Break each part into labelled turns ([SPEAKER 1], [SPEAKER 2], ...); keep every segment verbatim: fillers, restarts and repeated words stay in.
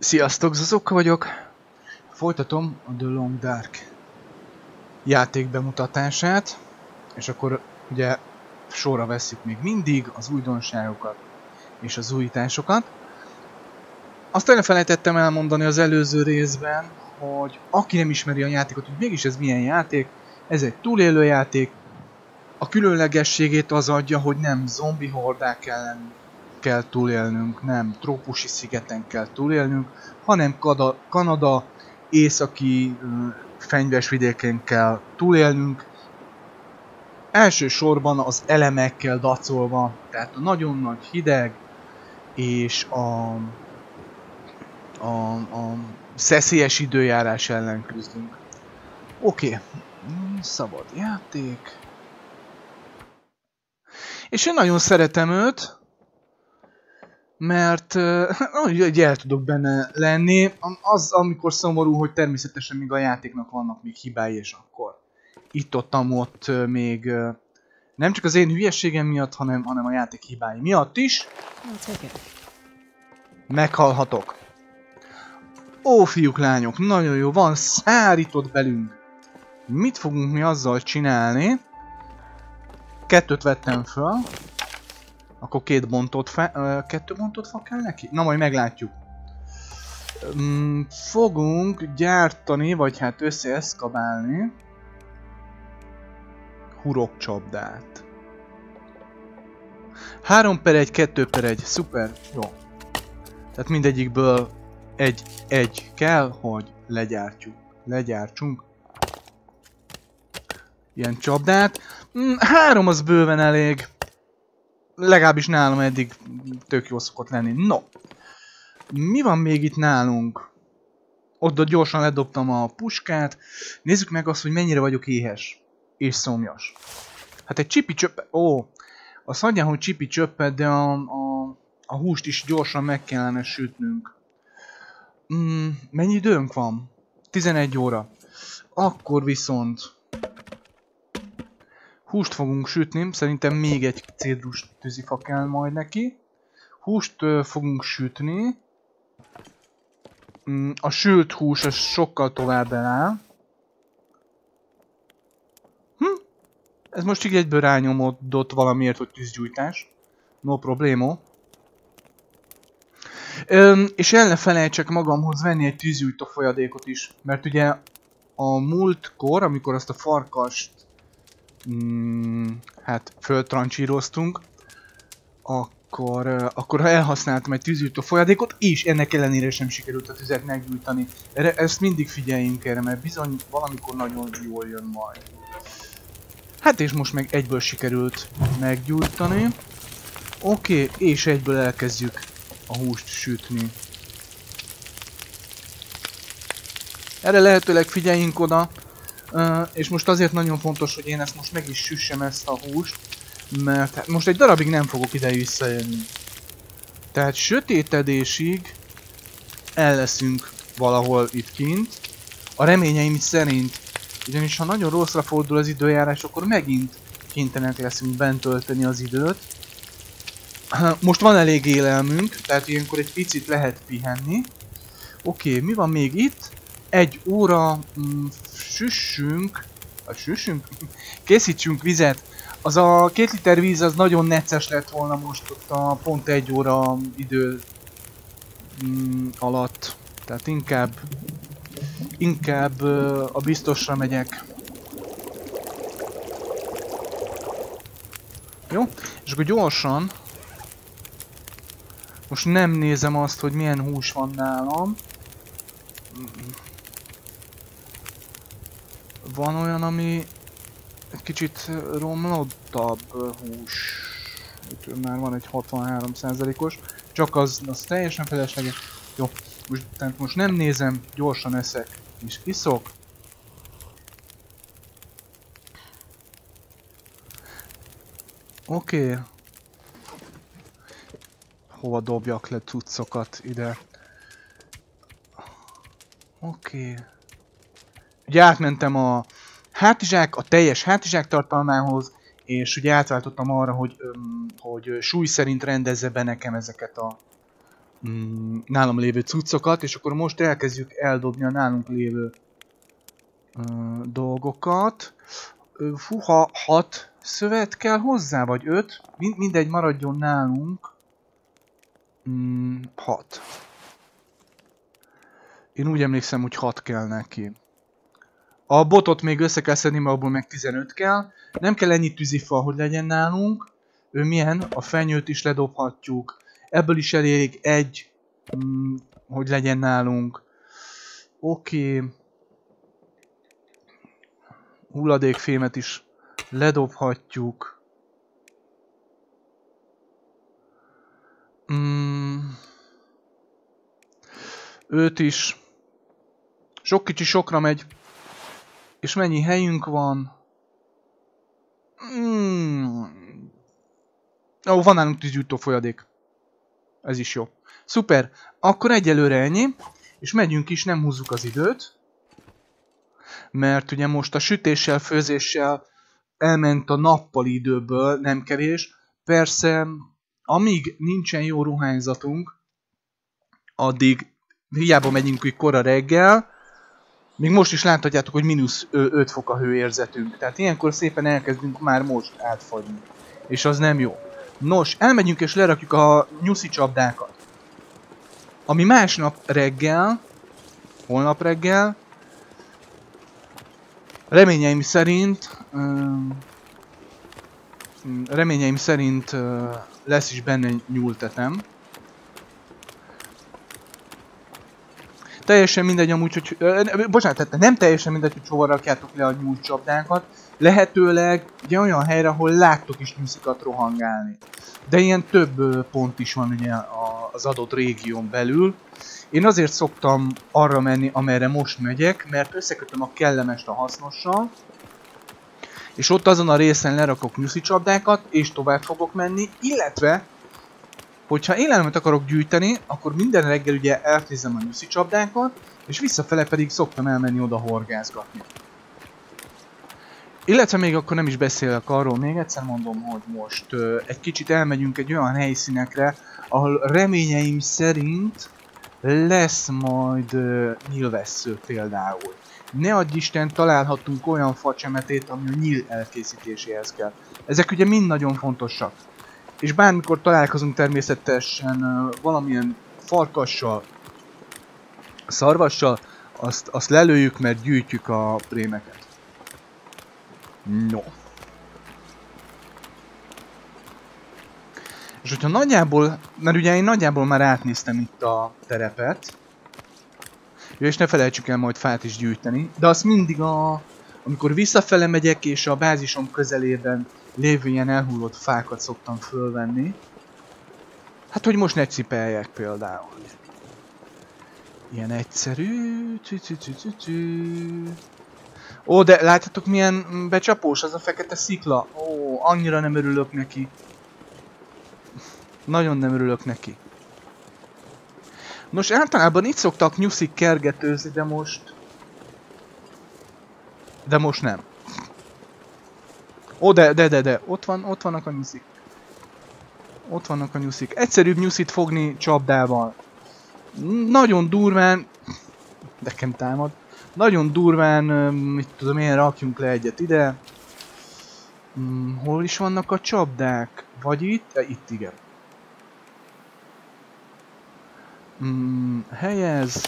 [SPEAKER 1] Sziasztok, Zozóka vagyok. Folytatom a The Long Dark játék bemutatását, és akkor ugye sorra vesszük még mindig az újdonságokat és az újításokat. Azt elfelejtettem elmondani az előző részben, hogy aki nem ismeri a játékot, hogy mégis ez milyen játék, ez egy túlélő játék. A különlegességét az adja, hogy nem zombi hordák ellen kell túlélnünk, nem trópusi szigeten kell túlélnünk, hanem Kada Kanada északi uh, fenyves vidéken kell túlélnünk. Elsősorban az elemekkel dacolva, tehát a nagyon nagy hideg és a, a, a szeszélyes időjárás ellen küzdünk. Oké, okay. Szabad játék. És én nagyon szeretem őt, mert uh, el tudok benne lenni. Az, amikor szomorú, hogy természetesen még a játéknak vannak még hibái, és akkor itt-ott-ott uh, még uh, nem csak az én hülyességem miatt, hanem, hanem a játék hibái miatt is meghalhatok. Ó, fiúk, lányok, nagyon jó, van szárított belünk. Mit fogunk mi azzal csinálni? Kettőt vettem föl. Akkor két bontott fa... Uh, kettő bontott fa kell neki? Na, majd meglátjuk. Um, fogunk gyártani, vagy hát összeeszkabálni hurokcsapdát. három per egy, kettő per egy. Szuper. Jó. Tehát mindegyikből egy, egy kell, hogy legyártjuk. Legyártsunk ilyen csapdát. Mm, három az bőven elég. Legalábbis nálam eddig tök jó szokott lenni. No. Mi van még itt nálunk? Oda gyorsan ledobtam a puskát. Nézzük meg azt, hogy mennyire vagyok éhes. És szomjas. Hát egy csipi csöppet... Ó. Azt mondjam, hogy csipi csöppet, de a, a, a húst is gyorsan meg kellene sütnünk. Mm, mennyi időnk van? tizenegy óra. Akkor viszont... húst fogunk sütni, szerintem még egy cédrus tűzifa kell majd neki. Húst uh, fogunk sütni. Mm, a sült hús az sokkal tovább eláll. Hm? Ez most így egyből rányomódott valamiért, hogy tűzgyújtás. No problémo. Üm, és el ne felejtsek magamhoz venni egy tűzgyújtó folyadékot is. Mert ugye a múltkor, amikor azt a farkast Mm, hát föltrancsíroztunk, akkor, uh, akkor ha elhasználtam egy tűzgyújtó folyadékot, és ennek ellenére sem sikerült a tüzet meggyújtani. Erre, ezt mindig figyeljünk erre, mert bizony valamikor nagyon jól jön majd. Hát és most meg egyből sikerült meggyújtani. Oké, okay, és egyből elkezdjük a húst sütni. Erre lehetőleg figyeljünk oda. Uh, és most azért nagyon fontos, hogy én ezt most meg is süssem ezt a húst, mert hát most egy darabig nem fogok ide visszajönni. Tehát sötétedésig el leszünk valahol itt kint. A reményeim szerint, ugyanis ha nagyon rosszra fordul az időjárás, akkor megint kénytelenek leszünk bent tölteni az időt. Uh, most van elég élelmünk, tehát ilyenkor egy picit lehet pihenni. Oké, okay, mi van még itt? Egy óra mm, süssünk, a süssünk? Készítsünk vizet. Az a két liter víz az nagyon necces lett volna most ott a pont egy óra idő mm, alatt. Tehát inkább, inkább uh, a biztosra megyek. Jó? És akkor gyorsan. Most nem nézem azt, hogy milyen hús van nálam. Van olyan, ami egy kicsit romlottabb hús. Itt már van egy hatvanhárom százalékos. Csak az, az teljesen felesleges. Jó, most, tehát most nem nézem, gyorsan eszek és iszok. Oké. Okay. Hova dobjak le cuccokat ide? Oké. Okay. Ugye átmentem a hátizsák, a teljes hátizsák tartalmához, és ugye átváltottam arra, hogy, öm, hogy súly szerint rendezze be nekem ezeket a mm, nálam lévő cuccokat, és akkor most elkezdjük eldobni a nálunk lévő uh, dolgokat. Uh, fú, ha hat szövet kell hozzá, vagy öt, mind, mindegy, maradjon nálunk. Mm, hat. Én úgy emlékszem, hogy hat kell neki. A botot még össze kell szedni, mert abból meg tizenöt kell. Nem kell ennyi tűzifa, hogy legyen nálunk. Ő milyen? A fenyőt is ledobhatjuk. Ebből is elég egy, mm, hogy legyen nálunk. Oké. Okay. Hulladékfémet is ledobhatjuk. Mm. Őt is. Sok kicsi sokra megy. És mennyi helyünk van? Mm. Ó, van nálunk tűzgyújtó folyadék. Ez is jó. Szuper. Akkor egyelőre ennyi. És megyünk is, nem húzzuk az időt. Mert ugye most a sütéssel, főzéssel elment a nappali időből, nem kevés. Persze, amíg nincsen jó ruhányzatunk, addig hiába megyünk úgy kora reggel, még most is láthatjátok, hogy mínusz öt fok a hőérzetünk. Tehát ilyenkor szépen elkezdünk már most átfagyni. És az nem jó. Nos, elmegyünk és lerakjuk a nyuszi csapdákat. Ami másnap reggel, holnap reggel, reményeim szerint, um, reményeim szerint uh, lesz is benne nyúltetem. Teljesen mindegy amúgy, hogy... Uh, bocsánat, tehát nem teljesen mindegy, hogy hova rakjátok le a nyúlcsapdákat. Lehetőleg ugye olyan helyre, ahol láttok is nyuszikat rohangálni. De ilyen több uh, pont is van ugye az adott régión belül. Én azért szoktam arra menni, amerre most megyek, mert összekötöm a kellemest a hasznossal. És ott azon a részen lerakok nyuszi csapdákat, és tovább fogok menni, illetve... Hogyha élelmet akarok gyűjteni, akkor minden reggel ugye elfézem a nyuszi csapdákat, és visszafele pedig szoktam elmenni oda horgászgatni. Illetve még akkor nem is beszélek arról, még egyszer mondom, hogy most ö, egy kicsit elmegyünk egy olyan helyszínekre, ahol reményeim szerint lesz majd ö, nyílvessző például. Ne adj Isten, találhatunk olyan facsemetét, ami a nyíl elkészítéséhez kell. Ezek ugye mind nagyon fontosak. És bármikor találkozunk természetesen uh, valamilyen farkassal, szarvassal, azt, azt lelőjük, mert gyűjtjük a prémeket. No. És hogyha nagyjából, mert ugye én nagyjából már átnéztem itt a terepet, és ne felejtsük el majd fát is gyűjteni, de azt mindig a... amikor visszafele megyek és a bázisom közelében lévő ilyen elhullott fákat szoktam fölvenni. Hát, hogy most ne cipeljek például. Ilyen egyszerű... Ó, de látjátok milyen becsapós az a fekete szikla? Ó, annyira nem örülök neki. Nagyon nem örülök neki. Nos, általában itt szoktak nyuszik kergetőzni, de most... De most nem. Ó, de, de, de, de, ott van, ott vannak a nyuszik. Ott vannak a nyuszik. Egyszerűbb nyuszit fogni csapdával. Nagyon durván... Nekem támad. Nagyon durván, mit tudom én, rakjunk le egyet ide. Hmm, hol is vannak a csapdák? Vagy itt? E, itt igen. Hmm, helyez.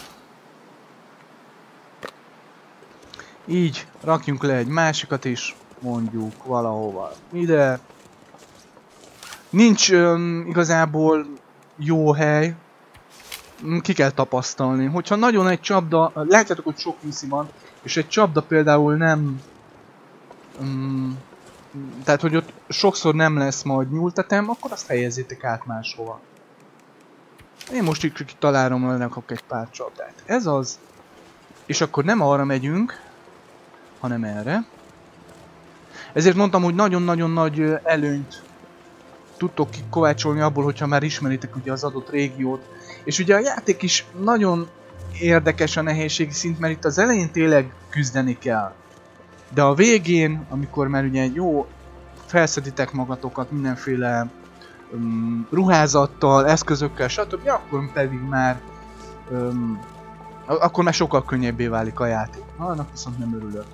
[SPEAKER 1] Így, rakjunk le egy másikat is. Mondjuk valahova ide. Nincs um, igazából jó hely. Ki kell tapasztalni. Hogyha nagyon egy csapda, látjátok, hogy sok nyuszi van, és egy csapda például nem... Um, tehát, hogy ott sokszor nem lesz majd nyúltetem, akkor azt helyezzétek át máshova. Én most itt találom, lerakok egy pár csapdát. Ez az. És akkor nem arra megyünk, hanem erre. Ezért mondtam, hogy nagyon-nagyon nagy előnyt tudtok kovácsolni abból, hogyha már ismeritek ugye az adott régiót. És ugye a játék is nagyon érdekes a nehézségi szint, mert itt az elején tényleg küzdeni kell. De a végén, amikor már ugye jó felszeditek magatokat mindenféle um, ruházattal, eszközökkel, stb. Akkor pedig már um, akkor már sokkal könnyebbé válik a játék. Na, annak viszont nem örülök.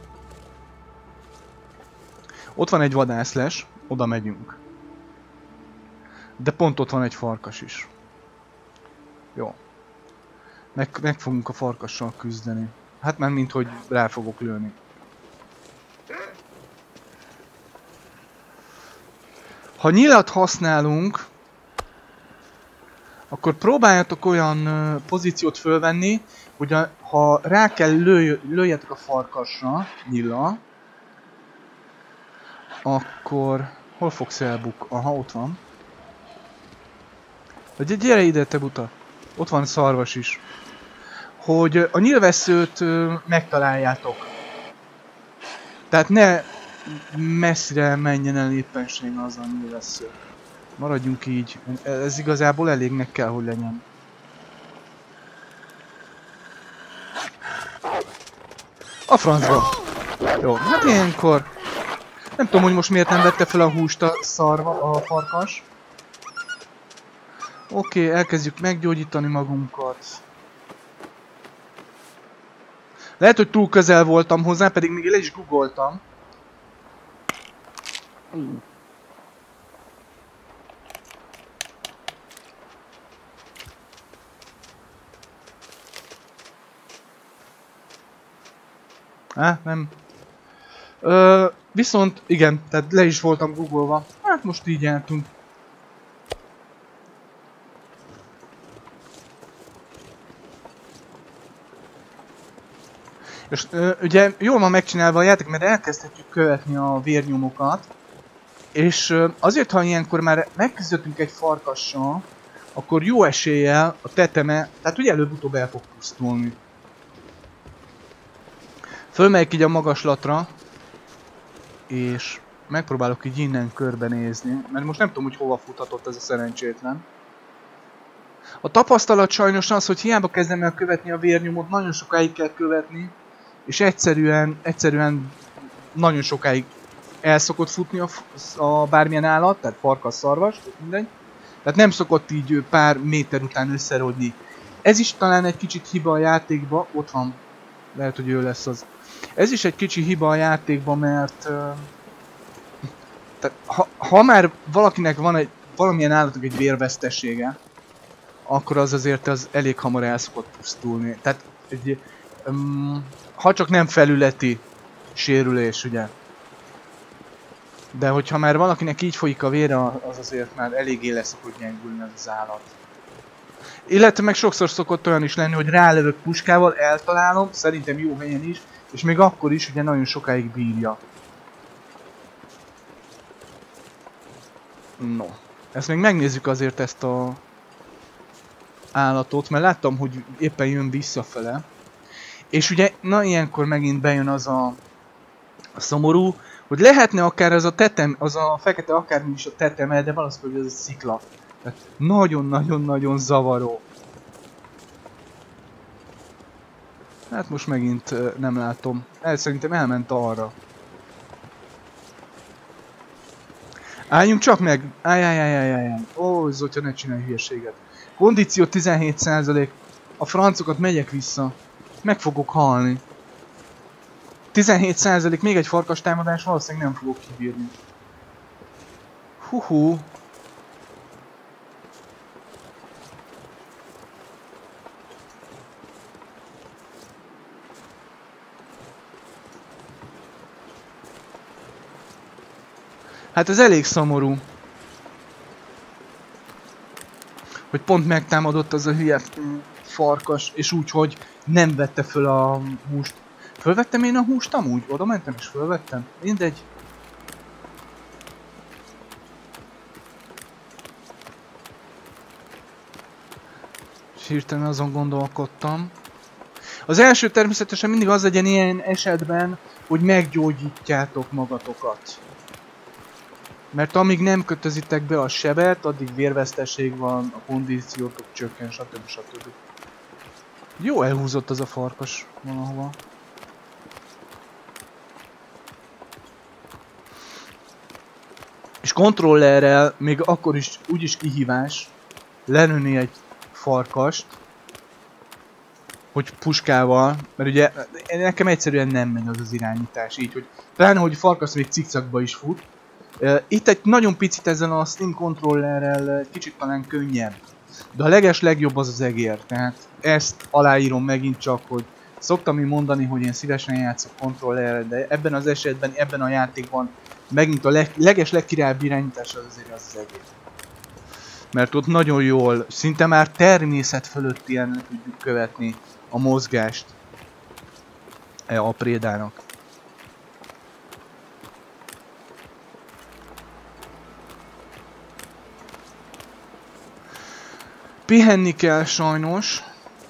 [SPEAKER 1] Ott van egy vadászles, oda megyünk. De pont ott van egy farkas is. Jó. Meg, meg fogunk a farkassal küzdeni. Hát már mint hogy rá fogok lőni. Ha nyilat használunk, akkor próbáljatok olyan uh, pozíciót fölvenni, hogy a, ha rá kell lőj, lőjetek a farkasra, nyilla, akkor hol fogsz elbuk? Aha, ott van. Vagy gyere ide, te buta. Ott van szarvas is. Hogy a nyilvesszőt uh, megtaláljátok. Tehát ne messzire menjen el éppenséggel az a nyilvessző. Maradjunk így. Ez igazából elégnek kell, hogy legyen. A francba! Jó, hát ilyenkor... Nem tudom, hogy most miért nem vette fel a húst a szarva, a farkas. Oké, okay, elkezdjük meggyógyítani magunkat. Lehet, hogy túl közel voltam hozzá, pedig még le is googoltam. Á, nem. Ö, viszont igen, tehát le is voltam googolva. Hát most így jártunk. És ö, ugye jól van megcsinálva a játék, mert elkezdhetjük követni a vérnyomokat. És ö, azért, ha ilyenkor már megküzdöttünk egy farkassal, akkor jó eséllyel a teteme, tehát ugye előbb-utóbb el fog pusztulni. Fölmegyek így a magaslatra, és megpróbálok így innen körbenézni, mert most nem tudom, hogy hova futhatott ez a szerencsétlen. A tapasztalat sajnos az, hogy hiába kezdem el követni a vérnyomot, nagyon sokáig kell követni, és egyszerűen, egyszerűen nagyon sokáig el szokott futni a, a bármilyen állat, tehát farkas, szarvas, mindegy. Tehát nem szokott így pár méter után összerodni. Ez is talán egy kicsit hiba a játékba, ott van, lehet, hogy ő lesz az. Ez is egy kicsi hiba a játékban, mert uh, tehát, ha, ha már valakinek van egy valamilyen állatok egy vérvesztessége, akkor az azért az elég hamar el szokott pusztulni. Tehát egy, um, ha csak nem felületi sérülés, ugye. De hogyha már valakinek így folyik a vére, az azért már eléggé le szokott gyengülni az állat. Illetve meg sokszor szokott olyan is lenni, hogy rálövök puskával, eltalálom, szerintem jó helyen is, és még akkor is ugye nagyon sokáig bírja. No. Ezt még megnézzük azért ezt a állatot, mert láttam, hogy éppen jön visszafele. És ugye, na ilyenkor megint bejön az a, a szomorú, hogy lehetne akár az a tetem, az a fekete akármi is a teteme, de valószínűleg ez egy szikla. Tehát nagyon-nagyon-nagyon zavaró. Hát most megint uh, nem látom. El, szerintem elment arra. Álljunk csak meg! Ájjájjájjájjáj! Ó, Zotya, ne csinálj hülyeséget. Kondíció tizenhét százalék. A francokat megyek vissza. Meg fogok halni. tizenhét százalék még egy farkas támadás, valószínűleg nem fogok kibírni. Huhu. Hát ez elég szomorú. Hogy pont megtámadott az a hülye farkas, és úgy, hogy nem vette föl a húst. Fölvettem én a húst amúgy? Oda mentem és fölvettem? Mindegy. És hirtelen azon gondolkodtam. Az első természetesen mindig az legyen ilyen esetben, hogy meggyógyítjátok magatokat. Mert amíg nem kötözitek be a sebet, addig vérveszteség van, a kondíciótok csökken, stb. stb. Jó elhúzott az a farkas valahova. És És kontrollerrel még akkor is úgyis kihívás lelőni egy farkast, hogy puskával, mert ugye nekem egyszerűen nem megy az az irányítás így, hogy pláne, hogy farkas még cikcakba is fut. Itt egy nagyon picit ezen a Steam kontrollerrel kicsit talán könnyebb, de a leges legjobb az az egér, tehát ezt aláírom megint csak, hogy szoktam én mondani, hogy én szívesen játszok kontrollerrel, de ebben az esetben, ebben a játékban megint a leg, leges legkirályabb irányítás az azért az az egér. Mert ott nagyon jól, szinte már természet fölött ilyen tudjuk követni a mozgást a prédának. Pihenni kell sajnos.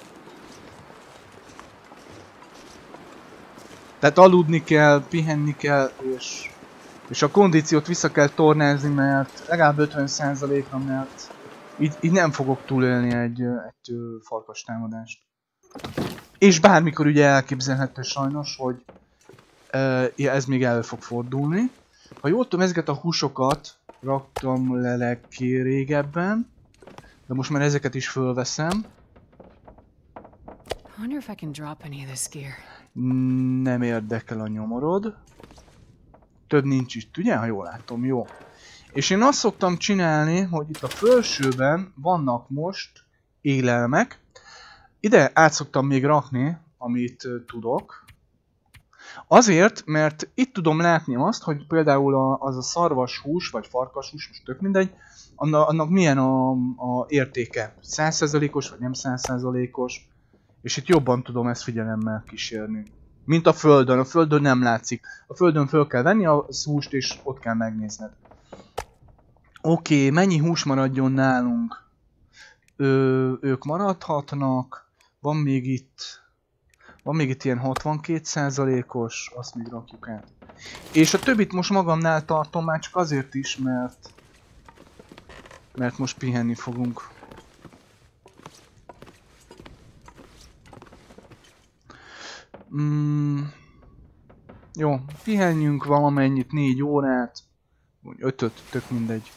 [SPEAKER 1] Tehát aludni kell, pihenni kell, és, és a kondíciót vissza kell tornázni, mert legalább ötven százalékra, mert így, így nem fogok túlélni egy, egy farkas támadást. És bármikor ugye elképzelhető sajnos, hogy uh, ez még elő fog fordulni. Ha jól tudom, ezeket a húsokat raktam le legrégebben, de most már ezeket is fölveszem. Nem érdekel a nyomorod. Több nincs itt, ugye? Ha jól látom, jó. És én azt szoktam csinálni, hogy itt a felsőben vannak most élelmek. Ide át szoktam még rakni, amit uh, tudok. Azért, mert itt tudom látni azt, hogy például a, az a szarvashús, vagy farkashús, most tök mindegy, annak, annak milyen a, a értéke. száz százalékos vagy nem száz százalékos. És itt jobban tudom ezt figyelemmel kísérni. Mint a földön. A földön nem látszik. A földön föl kell venni a húst, és ott kell megnézned. Oké, okay, mennyi hús maradjon nálunk? Ö, ők maradhatnak. Van még itt... Van még itt ilyen hatvankét százalékos, azt még rakjuk át. És a többit most magamnál tartom, már csak azért is, mert... Mert most pihenni fogunk. Mm, jó, pihenjünk valamennyit, négy órát, vagy ötöt, tök mindegy.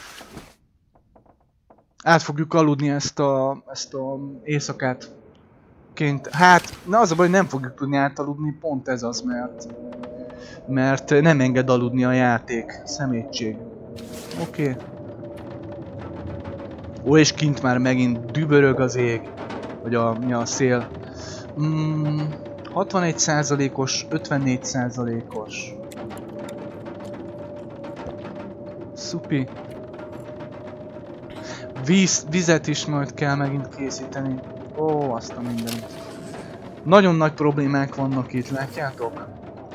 [SPEAKER 1] Át fogjuk aludni ezt a, ezt a éjszakát. Ként, hát, na az a baj, hogy nem fogjuk tudni átaludni, pont ez az, mert... Mert nem enged aludni a játék, szemétség. Oké. Okay. Ó, és kint már megint dübörög az ég, vagy a, mi a szél. Mm, hatvanegy százalékos, ötvennégy százalékos. Szupi. Víz, vizet is majd kell megint készíteni. Ó, azt a mindenit. Nagyon nagy problémák vannak itt, látjátok?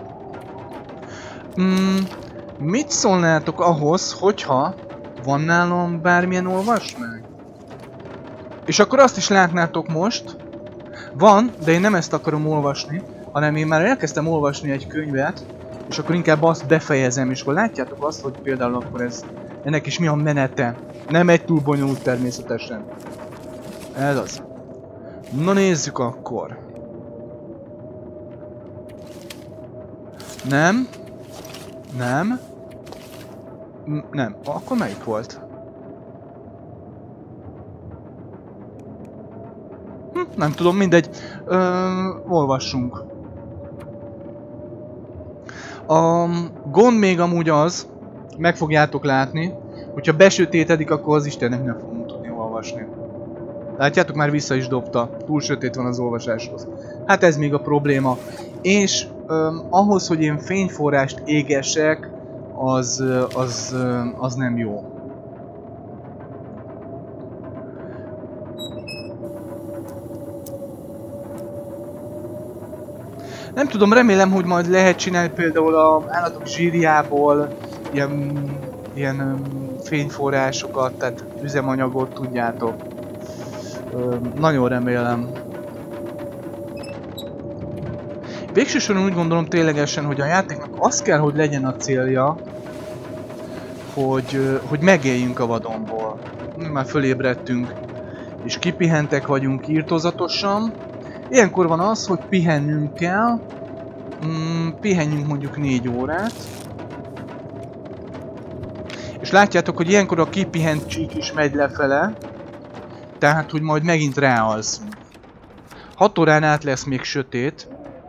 [SPEAKER 1] Mm, mit szólnátok ahhoz, hogyha van nálam bármilyen olvasmány? És akkor azt is látnátok most, van, de én nem ezt akarom olvasni, hanem én már elkezdtem olvasni egy könyvet, és akkor inkább azt befejezem, és akkor látjátok azt, hogy például akkor ez, ennek is mi a menete. Nem egy túl bonyolult természetesen. Ez az. Na nézzük akkor. Nem. Nem. M nem. Akkor melyik volt? Hm, nem tudom, mindegy. Ö, olvassunk. A gond még amúgy az, meg fogjátok látni, hogyha besötétedik, akkor az Istennek nem fogunk tudni olvasni. Látjátok, már vissza is dobta. Túl sötét van az olvasáshoz. Hát ez még a probléma. És öm, ahhoz, hogy én fényforrást égessek, az, az, az nem jó. Nem tudom, remélem, hogy majd lehet csinálni például az állatok zsírjából ilyen, ilyen fényforrásokat, tehát üzemanyagot, tudjátok. Ö, nagyon remélem. Végső soron úgy gondolom ténylegesen, hogy a játéknak az kell, hogy legyen a célja, hogy, hogy megéljünk a vadonból. Már fölébredtünk, és kipihentek vagyunk írtózatosan. Ilyenkor van az, hogy pihennünk kell. Mm, pihenjünk mondjuk négy órát. És És látjátok, hogy ilyenkor a kipihent csík is megy lefele. Tehát, hogy majd megint ráalszunk. hat órán át lesz még sötét.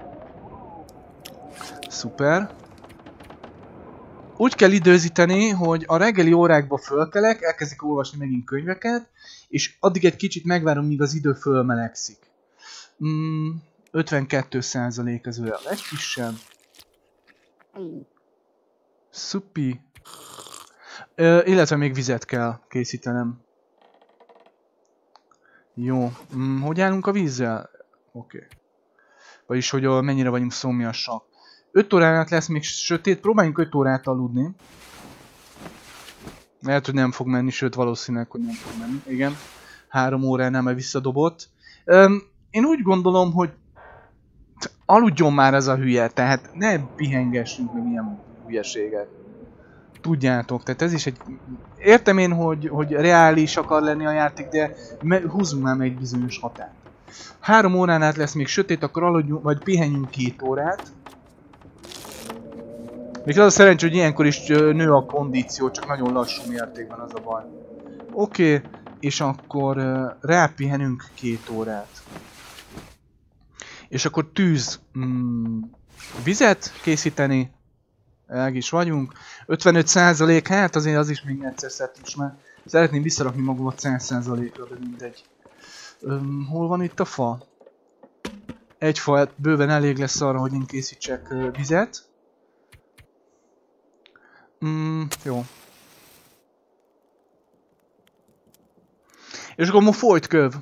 [SPEAKER 1] Szuper. Úgy kell időzíteni, hogy a reggeli órákba fölkelek, elkezdik olvasni megint könyveket, és addig egy kicsit megvárom, míg az idő fölmelegszik. Mm, ötvenkettő százalék az ő a legkisebb. Szupi. Ö, illetve még vizet kell készítenem. Jó. Mm, hogy állunk a vízzel? Oké. Okay. Vagyis, hogy mennyire vagyunk szomjasak. öt órán át lesz még sötét, próbáljunk öt órát aludni. Lehet, hogy nem fog menni, sőt valószínűleg, hogy nem fog menni. Igen. három órán már visszadobott. Öm, én úgy gondolom, hogy aludjon már ez a hülye, tehát ne pihengessünk meg ilyen hülyeséget. Tudjátok, tehát ez is egy... Értem én, hogy, hogy reális akar lenni a játék, de húzzunk már meg egy bizonyos határt. Három órán át lesz még sötét, akkor aludjunk, vagy pihenjünk két órát. Még az a szerencsé, hogy ilyenkor is nő a kondíció, csak nagyon lassú mértékben az a baj. Oké, okay, és akkor rápihenünk két órát. És akkor tűz, mm, vizet készíteni. El is vagyunk. ötvenöt százalék, hát azért az is még egyszer szedtük már. Szeretném visszarakni magamat száz százalékra, de mindegy. Öm, hol van itt a fa? Egy fa bőven elég lesz arra, hogy én készítsek uh, vizet. Mm, jó. És akkor ma folyt köv.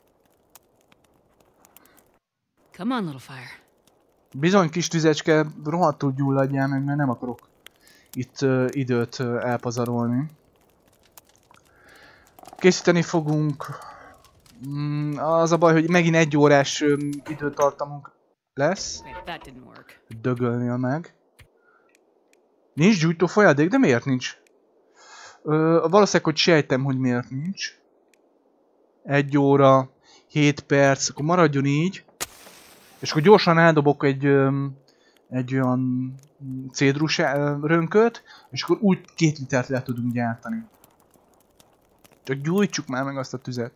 [SPEAKER 2] Come on, little fire.
[SPEAKER 1] Bizony, kis tüzecske, rohadtul gyulladjál meg, mert nem akarok itt uh, időt uh, elpazarolni. Készíteni fogunk. Mm, az a baj, hogy megint egy órás um, időtartamunk lesz. Dögölnél meg. Nincs gyújtó folyadék, de miért nincs? Ö, valószínűleg, hogy sejtem, hogy miért nincs. Egy óra, hét perc, akkor maradjon így. És akkor gyorsan eldobok egy, öm, egy olyan cédrus rönköt, és akkor úgy két litert le tudunk gyártani. Csak gyújtsuk már meg azt a tüzet.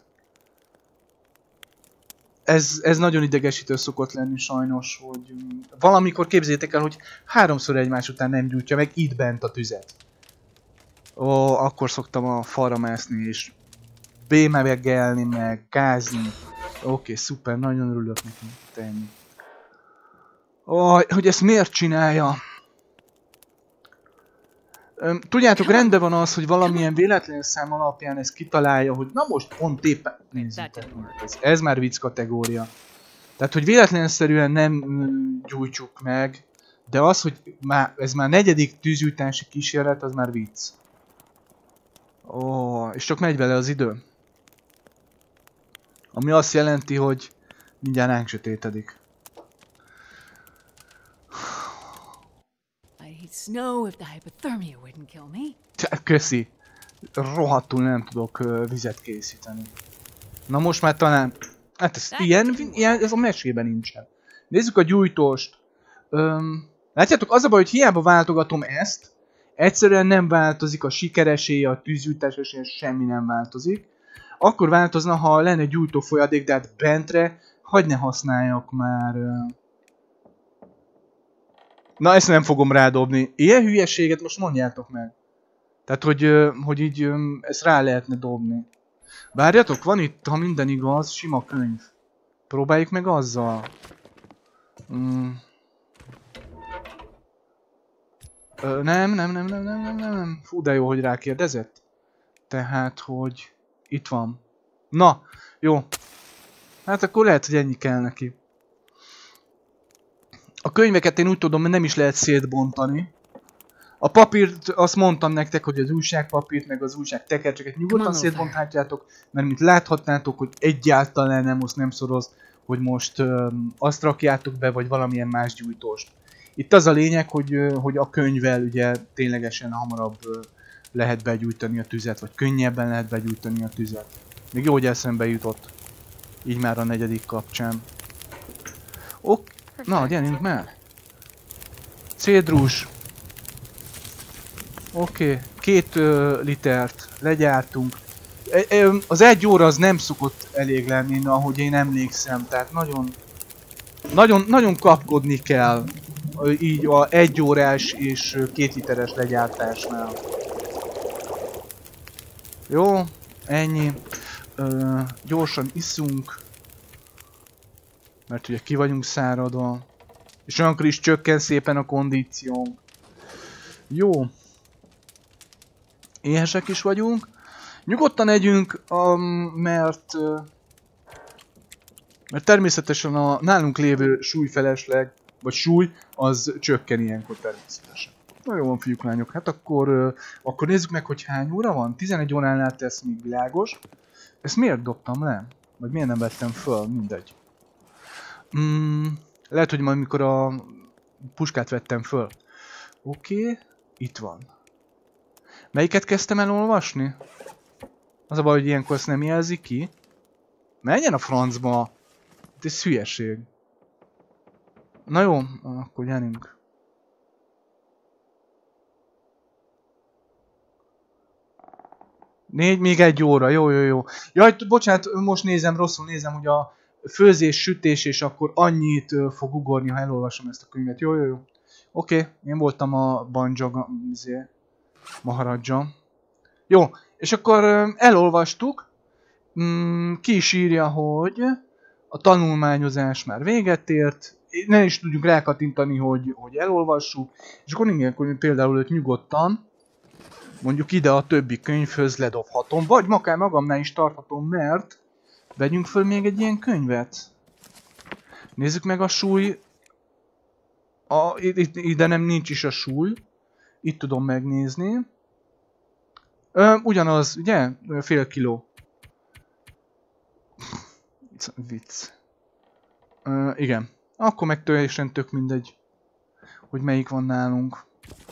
[SPEAKER 1] Ez, ez nagyon idegesítő szokott lenni sajnos, hogy valamikor képzeljétek el, hogy háromszor egymás után nem gyújtja meg itt bent a tüzet. Ó, akkor szoktam a falra mászni és bémegelni, meg gázni. Oké, okay, szuper, nagyon örülök neki. Tenni. Ó, hogy ezt miért csinálja? Öm, tudjátok, rendben van az, hogy valamilyen véletlen szám alapján ez kitalálja, hogy na most pont éppen... Nézzétek, ez, ez már vicc kategória. Tehát, hogy véletlenszerűen nem gyújtsuk meg, de az, hogy már, ez már negyedik tűzgyújtási kísérlet, az már vicc. Ó, és csak megy vele az idő. Ami azt jelenti, hogy mindjárt ránk sötétedik.
[SPEAKER 2] Snow if the hypothermia wouldn't kill me.
[SPEAKER 1] Köszi. Rohadtul nem tudok uh, vizet készíteni. Na most már talán... Hát ez ilyen, ilyen, ez a mesében nincsen. Nézzük a gyújtóst. Öm, látjátok, az a baj, hogy hiába váltogatom ezt, egyszerűen nem változik a sikereséje, a tűzgyújtás esélye, semmi nem változik. Akkor változna, ha lenne gyújtó folyadék, de hát bentre hadd ne használjak már... Uh, Na, ezt nem fogom rádobni. Ilyen hülyeséget most mondjátok meg. Tehát, hogy, hogy így ezt rá lehetne dobni. Várjatok, van itt, ha minden igaz, sima könyv. Próbáljuk meg azzal. Mm. Ö, nem, nem, nem, nem, nem, nem, nem, nem. Fú, de jó, hogy rákérdezett. Tehát, hogy itt van. Na, jó. Hát akkor lehet, hogy ennyi kell neki. A könyveket én úgy tudom, hogy nem is lehet szétbontani. A papírt, azt mondtam nektek, hogy az újságpapírt, meg az újság tekercseket nyugodtan szétbonthatjátok, mert mint láthatnátok, hogy egyáltalán nem osz, nem szoroz, hogy most öm, azt rakjátok be, vagy valamilyen más gyújtóst. Itt az a lényeg, hogy, ö, hogy a könyvvel ugye ténylegesen hamarabb ö, lehet begyújtani a tüzet, vagy könnyebben lehet begyújtani a tüzet. Még jó, hogy eszembe jutott. Így már a negyedik kapcsán. Ok. Na, gyerünk már! Cédrus! Oké, okay. két ö, litert legyártunk. E, az egy óra az nem szokott elég lenni, ahogy én emlékszem, tehát nagyon, nagyon, nagyon kapkodni kell így a egy órás és két literes legyártásnál. Jó, ennyi. Ö, gyorsan iszunk, mert ugye ki vagyunk száradva, és olyankor is csökken szépen a kondíciónk. Jó. Éhesek is vagyunk. Nyugodtan együnk, um, mert, uh, mert természetesen a nálunk lévő súlyfelesleg, vagy súly, az csökken ilyenkor természetesen. Na jó van, fiúk, lányok, hát akkor, uh, akkor nézzük meg, hogy hány óra van. tizenegy óránál tesz még világos. Ezt miért dobtam le? Vagy miért nem vettem föl? Mindegy. Mm, lehet, hogy majd mikor a puskát vettem föl. Oké, okay, itt van. Melyiket kezdtem el olvasni? Az a baj, hogy ilyenkor ezt nem jelzi ki. Menjen a francba! Ez hülyeség. Na jó, akkor gyerünk. Négy, még egy óra, jó, jó, jó. Jaj, bocsánat, most nézem, rosszul nézem, hogy a főzés, sütés, és akkor annyit fog ugorni, ha elolvasom ezt a könyvet. Jó, jó, jó. Oké, okay, én voltam a Banja Maharadja. Jó, és akkor elolvastuk. Mm, ki is írja, hogy a tanulmányozás már véget ért. Ne is tudjuk rákattintani, hogy, hogy elolvassuk. És akkor igen, akkor például őt nyugodtan mondjuk ide a többi könyvhöz ledobhatom. Vagy akár magamnál is tarthatom, mert vegyünk föl még egy ilyen könyvet. Nézzük meg a súly. A, itt, ide nem nincs is a súly. Itt tudom megnézni. Ö, ugyanaz, ugye? Fél kiló. Vicc. Ö, igen. Akkor meg teljesen tök mindegy, hogy melyik van nálunk.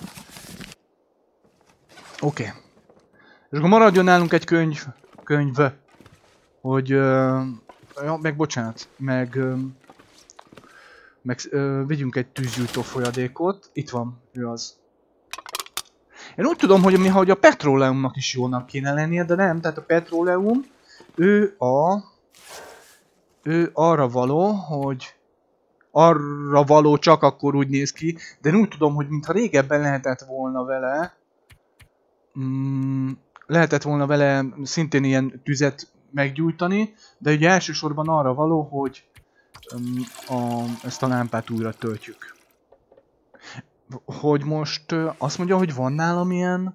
[SPEAKER 1] Oké. Okay. És akkor maradjon nálunk egy könyv. Könyv. Hogy... Ö, ja, meg bocsánat. Meg... Ö, meg ö, vigyünk egy tűzgyújtó folyadékot. Itt van. Ő az. Én úgy tudom, hogy, hogy a petróleumnak is jónak kéne lennie, de nem. Tehát a petróleum, ő a... Ő arra való, hogy... Arra való csak akkor úgy néz ki, de én úgy tudom, hogy mintha régebben lehetett volna vele... Mm, lehetett volna vele szintén ilyen tüzet meggyújtani, de ugye elsősorban arra való, hogy um, a, ezt a lámpát újra töltjük. Hogy most uh, azt mondja, hogy van nálam ilyen...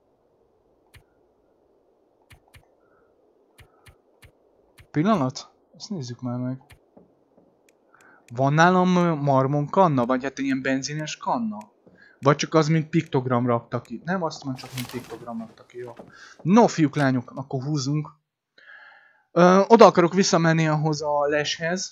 [SPEAKER 1] Pillanat? Ezt nézzük már meg. Van nálam marmon kanna, vagy hát ilyen benzines kanna? Vagy csak az, mint piktogram rakta ki? Nem, azt mondom, csak mint piktogram rakta ki, jó. No, fiúk, lányok, akkor húzzunk. Ö, oda akarok visszamenni ahhoz a leshez.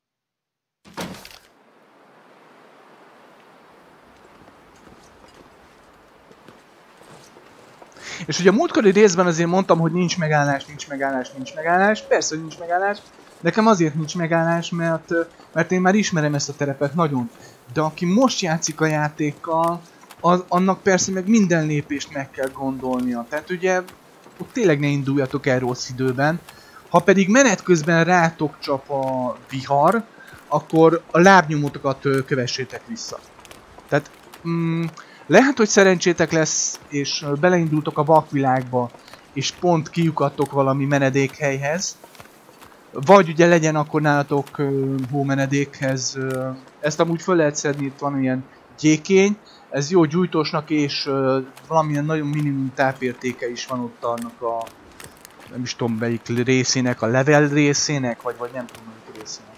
[SPEAKER 1] És ugye a múltkori részben azért mondtam, hogy nincs megállás, nincs megállás, nincs megállás. Persze, hogy nincs megállás. Nekem azért nincs megállás, mert, mert én már ismerem ezt a terepet nagyon. De aki most játszik a játékkal, az, annak persze meg minden lépést meg kell gondolnia. Tehát ugye, ott tényleg ne induljatok el rossz időben. Ha pedig menet közben rátok csap a vihar, akkor a lábnyomotokat kövessétek vissza. Tehát mm, lehet, hogy szerencsétek lesz, és beleindultok a vakvilágba, és pont kiukadtok valami menedékhelyhez. Vagy ugye legyen akkor nálatok uh, hómenedékhez. Uh, ezt amúgy föl lehet szedni, itt van ilyen gyékény. Ez jó gyújtósnak, és uh, valamilyen nagyon minimum tápértéke is van ott annak a... Nem is tudom melyik részének, a level részének, vagy, vagy nem tudom melyik részének.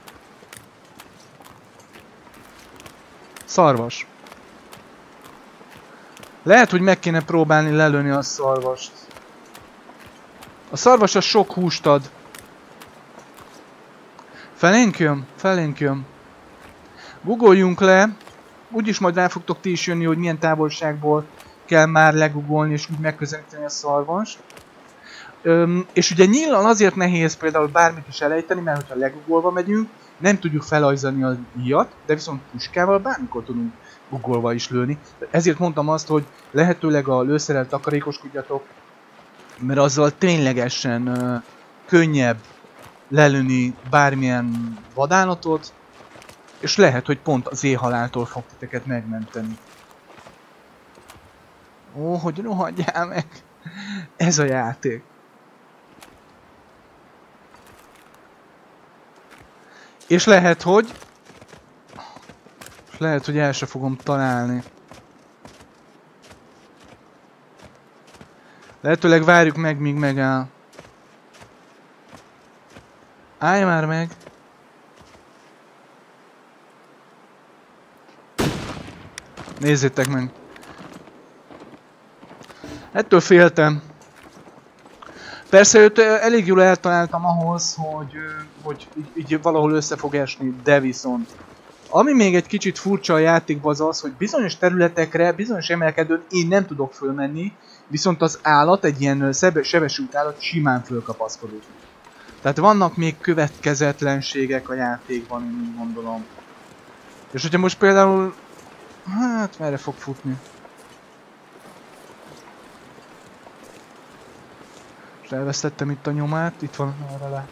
[SPEAKER 1] Szarvas. Lehet, hogy meg kéne próbálni lelőni a szarvast. A szarvas a sok húst ad. Felénk jön, felénk jön. Guggoljunk le. Úgyis majd rá fogtok ti is jönni, hogy milyen távolságból kell már legugolni és úgy megközelíteni a szarvast. Öm, és ugye nyíllal azért nehéz például bármit is elejteni, mert hogyha legugolva megyünk, nem tudjuk felajzani az íjat, de viszont puskával bármikor tudunk ugolva is lőni. Ezért mondtam azt, hogy lehetőleg a lőszerrel takarékoskodjatok, mert azzal ténylegesen uh, könnyebb lelőni bármilyen vadállatot, és lehet, hogy pont az éhhaláltól fog titeket megmenteni. Ó, hogy rohadjál meg! Ez a játék. És lehet, hogy... Lehet, hogy el se fogom találni. Lehetőleg várjuk meg, míg megáll. Állj már meg! Nézzétek meg! Ettől féltem. Persze őt elég jól eltaláltam ahhoz, hogy, hogy így, így valahol össze fog esni, de viszont. Ami még egy kicsit furcsa a játékban az az, hogy bizonyos területekre, bizonyos emelkedőn én nem tudok fölmenni, viszont az állat, egy ilyen sebesült állat simán fölkapaszkodik. Tehát vannak még következetlenségek a játékban, én úgy gondolom. És hogyha most például... Hát, merre fog futni? És elvesztettem itt a nyomát, itt van arra le.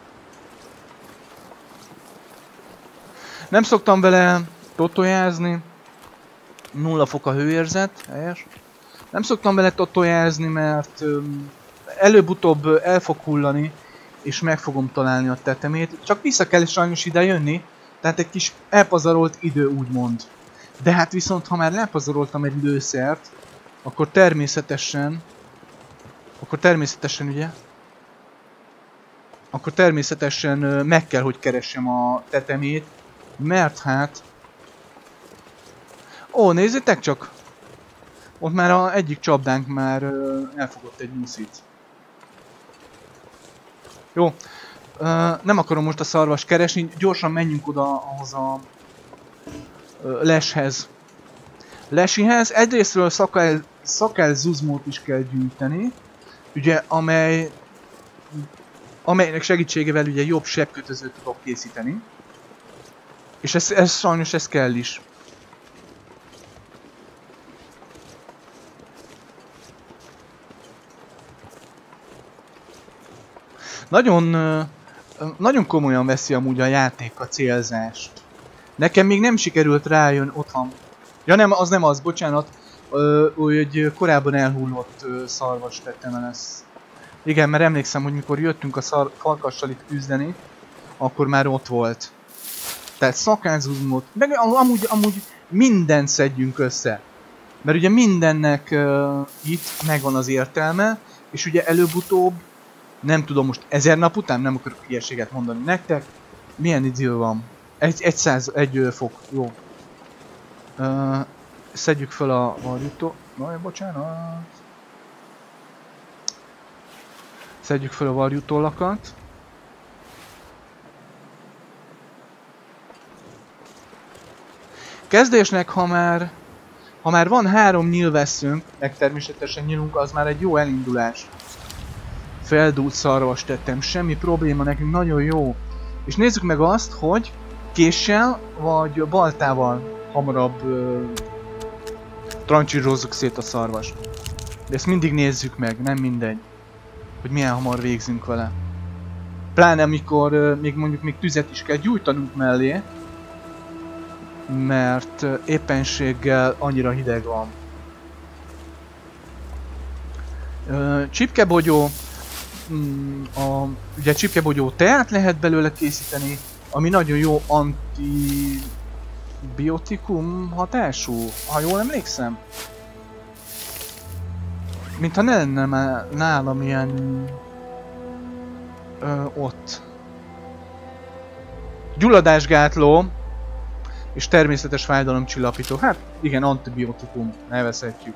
[SPEAKER 1] Nem szoktam vele totojázni. Nulla fok a hőérzet, helyes. Nem szoktam vele totojázni, mert előbb-utóbb el fog hullani, és meg fogom találni a tetemét. Csak vissza kell sajnos ide jönni, tehát egy kis elpazarolt idő úgymond. De hát viszont, ha már lepazaroltam egy lőszert, akkor természetesen... Akkor természetesen ugye... Akkor természetesen meg kell, hogy keressem a tetemét, mert hát... Ó, nézzétek csak! Ott már a egyik csapdánk már elfogott egy nyuszit. Jó. Nem akarom most a szarvas keresni, gyorsan menjünk oda ahhoz a... leshez. Lesihez egyrésztről szakel, szakel zuzmót is kell gyűjteni, ugye, amely... amelynek segítségével ugye jobb sebkötözőt tudok készíteni. És ez, ez sajnos ez kell is. Nagyon, nagyon komolyan veszi amúgy a játék a célzást. Nekem még nem sikerült rájön otthon. Ja nem, az nem az, bocsánat. Hogy korábban elhullott szarvas tettem lesz. Igen, mert emlékszem, hogy mikor jöttünk a szar farkassal itt küzdeni, akkor már ott volt. Tehát szakázuzmot, meg amúgy, amúgy mindent szedjünk össze. Mert ugye mindennek uh, itt megvan az értelme, és ugye előbb-utóbb, nem tudom most ezer nap után, nem akarok ilyeséget mondani nektek. Milyen idő van? Egy, egy száz, egy fok, jó. Uh, szedjük fel a varjútó... Jaj, bocsánat. Szedjük fel a varjútólakat. Kezdésnek, ha már, ha már van három nyílvesszünk, meg természetesen nyílunk, az már egy jó elindulás. Feldúlt szarvas tettem, semmi probléma, nekünk nagyon jó. És nézzük meg azt, hogy késsel vagy baltával hamarabb ö, trancsírozzuk szét a szarvast. De ezt mindig nézzük meg, nem mindegy, hogy milyen hamar végzünk vele. Pláne amikor ö, még mondjuk még tüzet is kell gyújtanunk mellé, mert éppenséggel annyira hideg van. Csipkebogyó, a, ugye csipkebogyó teát lehet belőle készíteni, ami nagyon jó antibiotikum hatású, ha jól emlékszem. Mintha ne lenne már nálam ilyen ö, ott. Gyulladásgátló és természetes fájdalomcsillapító. Hát igen, antibiotikum, nevezhetjük.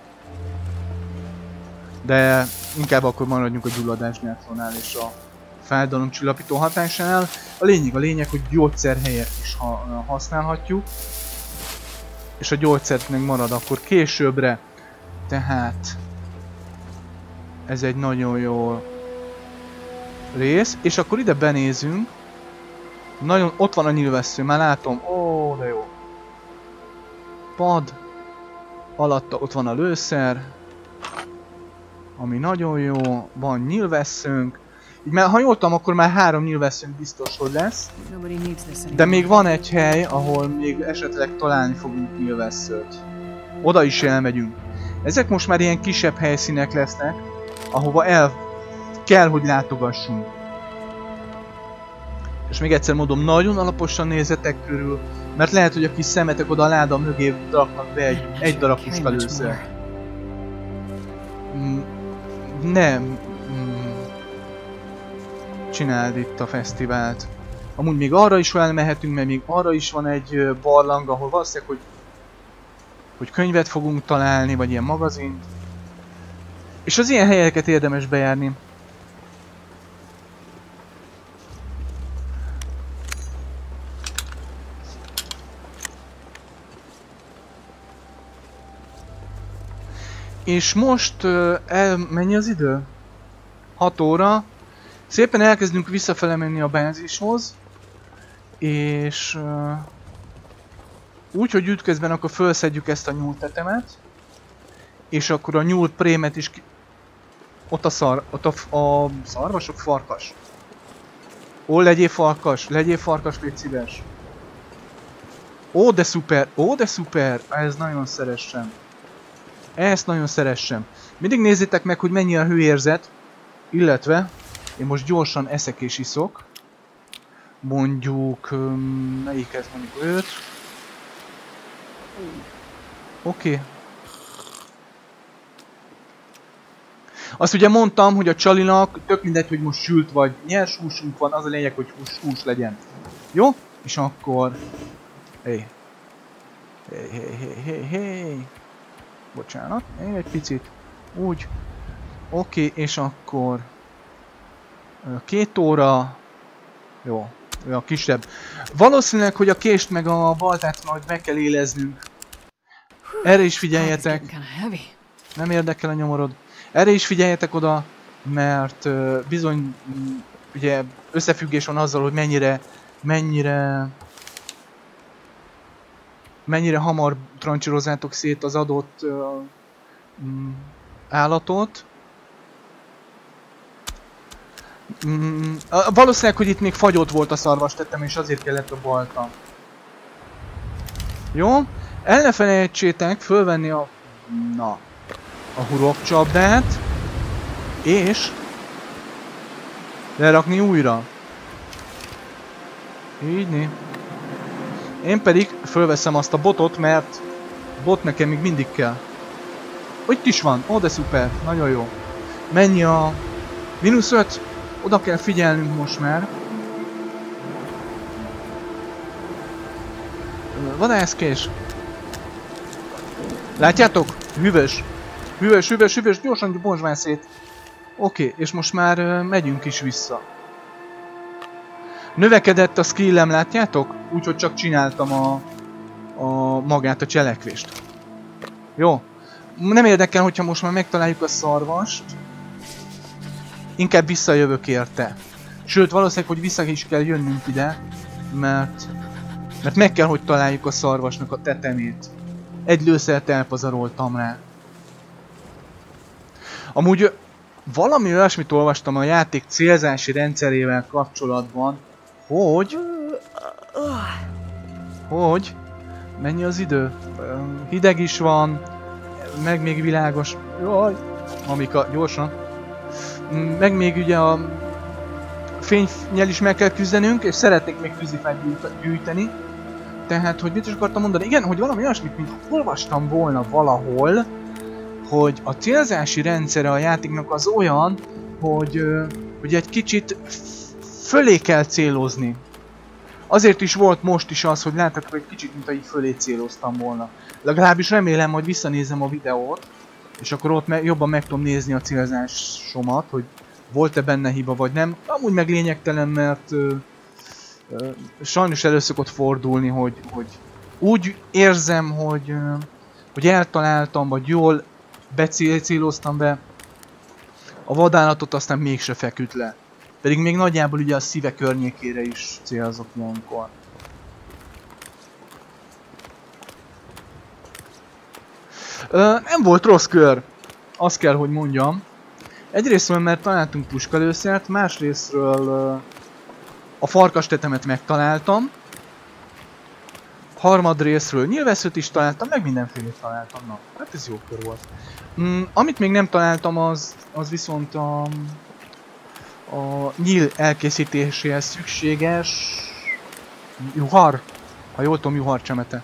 [SPEAKER 1] De inkább akkor maradjunk a gyulladásgátlónál és a fájdalomcsillapító hatásánál. A lényeg a lényeg, hogy gyógyszer helyett is ha használhatjuk. És a gyógyszert meg marad akkor későbbre. Tehát ez egy nagyon jó rész. És akkor ide benézünk. Nagyon, ott van a nyílvessző, már látom. Ó, de jó. pad. Alatta ott van a lőszer. Ami nagyon jó. Van nyilvesszőnk. Így már, ha jól tudom, akkor már három nyilvesszőnk biztos, hogy lesz. De még van egy hely, ahol még esetleg találni fogunk nyilvesszőt. Oda is elmegyünk. Ezek most már ilyen kisebb helyszínek lesznek, ahova el kell, hogy látogassunk. És még egyszer mondom, nagyon alaposan nézzetek körül, mert lehet, hogy a kis szemetek oda a láda mögé raknak be egy, egy darab puska lőszer. Mm, nem. Mm, csináld itt a fesztivált. Amúgy még arra is elmehetünk, mert még arra is van egy barlang, ahol valószínűleg, hogy, hogy könyvet fogunk találni, vagy ilyen magazint. És az ilyen helyeket érdemes bejárni. És most uh, el, mennyi az idő? hat óra. Szépen elkezdünk visszafele menni a bázishoz. És uh, úgy, hogy ütközben akkor felszedjük ezt a nyúltetemet. És akkor a nyúlt prémet is ki... Ott a szar... Ott a, a szarvasok farkas. Ó, legyél farkas, legyél farkas, légy szíves. Ó, de szuper, ó, de szuper, ez nagyon szeressem. Ezt nagyon szeressem. Mindig nézzétek meg, hogy mennyi a hőérzet. Illetve, én most gyorsan eszek és iszok. Mondjuk, um, melyik ez mondjuk öt. Oké. Okay. Azt ugye mondtam, hogy a csalinak tök mindegy, hogy most sült vagy nyers húsunk van, az a lényeg, hogy hús, hús legyen. Jó? És akkor... Hé. Hé, hé, hé, hé, hé. Bocsánat, még egy picit. Úgy. Oké, okay, és akkor... Két óra... Jó. A kisebb. Valószínűleg, hogy a kést meg a baltát majd meg kell éleznünk. Erre is figyeljetek. Nem érdekel a nyomorod. Erre is figyeljetek oda, mert uh, bizony ugye összefüggés van azzal, hogy mennyire, mennyire, mennyire hamar trancsírozzátok szét az adott uh, um, állatot. Um, valószínűleg, hogy itt még fagyott volt a szarvastettem, és azért kellett a balta. Jó? El ne felejtsétek fölvenni a... Na... a hurokcsapdát, és lerakni újra. Így. Én pedig fölveszem azt a botot, mert bot nekem még mindig kell. Itt is van, ó de szuper, nagyon jó. Mennyi a... mínusz öt? Oda kell figyelnünk most már. Vadászkés. Látjátok? Hűvös. Hűvös, hűvös, hűvös, gyorsan bontsd már szét. Oké, és most már uh, megyünk is vissza. Növekedett a skillem, látjátok? Úgyhogy csak csináltam a, a magát a cselekvést. Jó. Nem érdekel, hogyha most már megtaláljuk a szarvast. Inkább visszajövök érte. Sőt, valószínűleg, hogy vissza is kell jönnünk ide, mert, mert meg kell, hogy találjuk a szarvasnak a tetemét. Egy lőszert elpazaroltam rá. Amúgy valami olyasmit olvastam a játék célzási rendszerével kapcsolatban, hogy... Hogy... Mennyi az idő? Hideg is van, meg még világos... Jaj! Amika, gyorsan. Meg még ugye a fénynyel is meg kell küzdenünk, és szeretnék még tűzifát gyűjteni. Tehát, hogy mit is akartam mondani? Igen, hogy valami olyasmit, mint olvastam volna valahol, hogy a célzási rendszere a játéknak az olyan, hogy, hogy egy kicsit fölé kell célozni. Azért is volt most is az, hogy láthatok egy kicsit, mint ahogy fölé céloztam volna. Legalábbis remélem, hogy visszanézem a videót, és akkor ott me jobban meg tudom nézni a célzásomat, hogy volt-e benne hiba vagy nem. Amúgy meg lényegtelen, mert ö, ö, sajnos elő szokott fordulni, hogy, hogy úgy érzem, hogy, ö, hogy eltaláltam, vagy jól becéloztam be a vadállatot, aztán mégse feküdt le. Pedig még nagyjából ugye a szíve környékére is célzok ilyenkor. Ö, nem volt rossz kör. Azt kell, hogy mondjam. Egyrésztről, mert találtunk puskalőszert, másrésztről ö, a farkastetemet megtaláltam. Harmadrészről nyilvesszőt is találtam, meg mindenfélét találtam. Na, hát ez jó kör volt. Mm, amit még nem találtam, az, az viszont a, a nyíl elkészítéséhez szükséges juhar. Ha jól tudom, juhar csemete.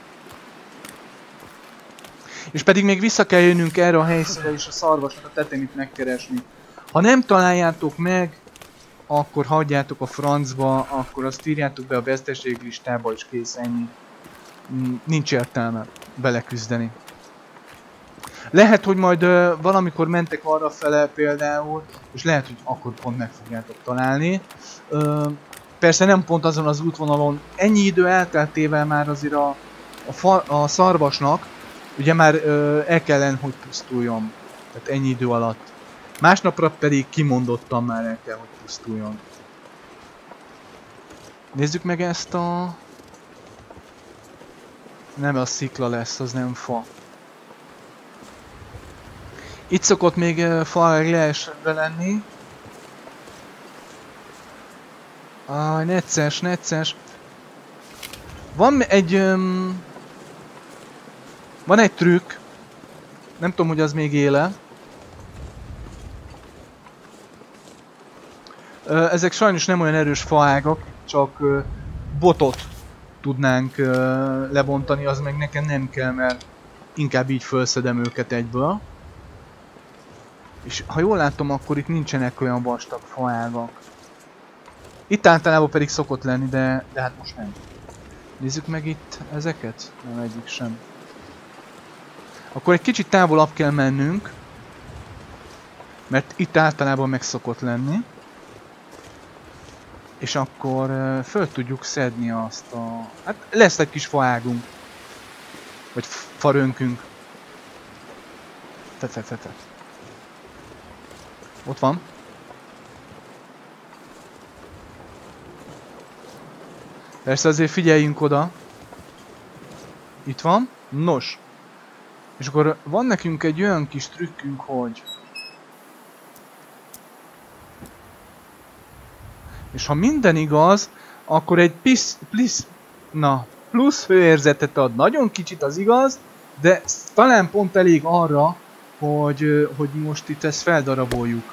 [SPEAKER 1] És pedig még vissza kell jönnünk erre a helyszínre és a szarvasnak a tetejét megkeresni. Ha nem találjátok meg, akkor hagyjátok a francba, akkor azt írjátok be a veszteséglistába, és kész, ennyi. Nincs értelme beleküzdeni. Lehet, hogy majd ö, valamikor mentek arra fele például, és lehet, hogy akkor pont meg fogjátok találni. Ö, persze nem pont azon az útvonalon. Ennyi idő elteltével már azért a, a, fa, a szarvasnak, ugye már ö, el kellene, hogy pusztuljon. Tehát ennyi idő alatt. Másnapra pedig kimondottan már el kell, hogy pusztuljon. Nézzük meg ezt a... Nem, az szikla lesz, az nem fa. Itt szokott még uh, fa leesve lenni. Aj, necces, necces. Van egy... Um, van egy trükk. Nem tudom, hogy az még éle. Uh, ezek sajnos nem olyan erős faágak, csak uh, botot tudnánk uh, lebontani, az meg nekem nem kell, mert inkább így felszedem őket egyből. És ha jól látom, akkor itt nincsenek olyan vastag faágak. Itt általában pedig szokott lenni, de, de hát most nem. Nézzük meg itt ezeket? Nem, egyik sem. Akkor egy kicsit távolabb kell mennünk, mert itt általában meg szokott lenni. És akkor uh, föl tudjuk szedni azt a... Hát lesz egy kis faágunk. Vagy farönkünk. Te, te, te, te. Ott van. Persze azért figyeljünk oda. Itt van. Nos. És akkor van nekünk egy olyan kis trükkünk, hogy... És ha minden igaz, akkor egy pisz, plisz, na, plusz hőérzetet ad. Nagyon kicsit az igaz, de talán pont elég arra, hogy, hogy most itt ezt feldaraboljuk.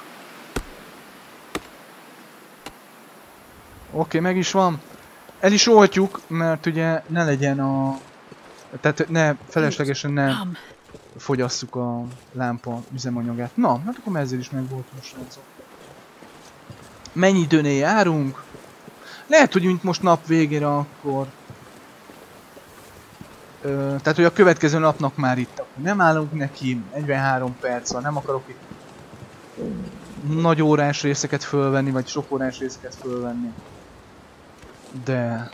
[SPEAKER 1] Oké, okay, meg is van. El is oltjuk, mert ugye ne legyen a... Tehát ne feleslegesen ne fogyasszuk a lámpa üzemanyagát. Na, hát akkor ezzel is meg volt most, srácok. Mennyi időnél járunk? Lehet, hogy mint most nap végére akkor... Ö, tehát, hogy a következő napnak már itt akkor nem állunk neki, negyvenhárom perc van, nem akarok itt nagy órás részeket fölvenni, vagy sok órás részeket fölvenni. De...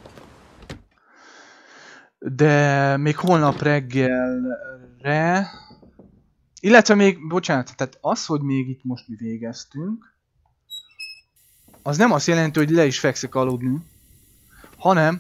[SPEAKER 1] De még holnap reggelre... Illetve még, bocsánat, tehát az, hogy még itt most mi végeztünk, az nem azt jelenti, hogy le is fekszek aludni, hanem